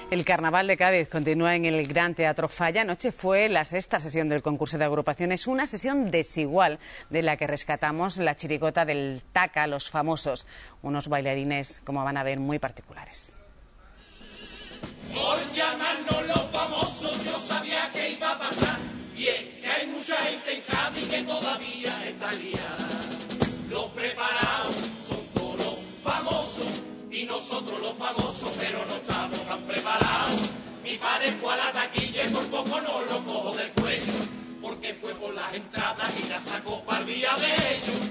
El Carnaval de Cádiz continúa en el Gran Teatro Falla. Anoche fue la sexta sesión del concurso de agrupaciones, una sesión desigual de la que rescatamos la chirigota del Taca, Los Famosos, unos bailarines, como van a ver, muy particulares. Por llamarnos Los Famosos yo sabía que iba a pasar, y es que hay mucha gente en Cádiz que todavía está liada. Los preparados son todos los famosos y nosotros los famosos, pero no estamos tan preparados. Mi padre fue a la taquilla y por poco no lo cojo del cuello, porque fue por las entradas y la sacó par día de ellos.